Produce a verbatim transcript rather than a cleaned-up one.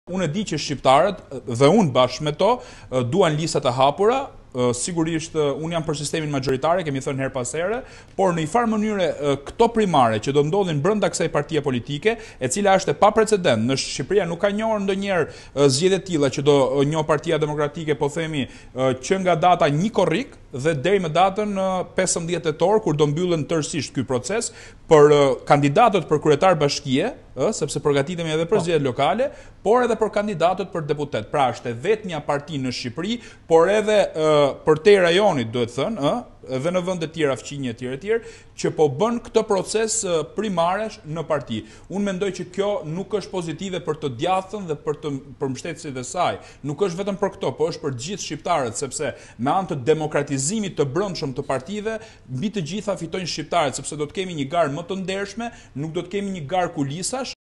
Unë e di që shqiptarët dhe unë bashkë me to duan listat e hapura. Sigurisht unë jam për sistemin majoritare, kemi thënë her pas here, por në një farë mënyre këto primare që do ndodhin brenda kësaj partie politike, e cila është e paprecedent në Shqipëria, nuk ka njohur ndonjëherë zgjedhje të tilla që do njoh Partia Demokratike, po themi që nga data një korrik dhe deri më datën pesëmbëdhjetë tetor, kur do mbyllen tërësisht ky proces për kandidatët për kryetar bashkie, sepse përgatitemi edhe për zgjedhjet lokale, por edhe për kandidatët për deputet. Pra është e vetmja parti në Shqipëri, por edhe për te rajonit, duhet thënë, edhe në vende të tjera, fqinje e tjera e tjera, që po bën këtë proces primaresh në parti. Unë mendoj që kjo nuk është pozitive për të djathën dhe për të për mbështetësit e saj. Nuk është vetëm për këto, po është për gjithë shqiptarët, sepse me anë të demokratizimit të brendshëm të partive, mbi të gjitha fitojnë shqiptarët, sepse do të kemi një garë më të ndershme, nuk do të kemi një garë kulisash.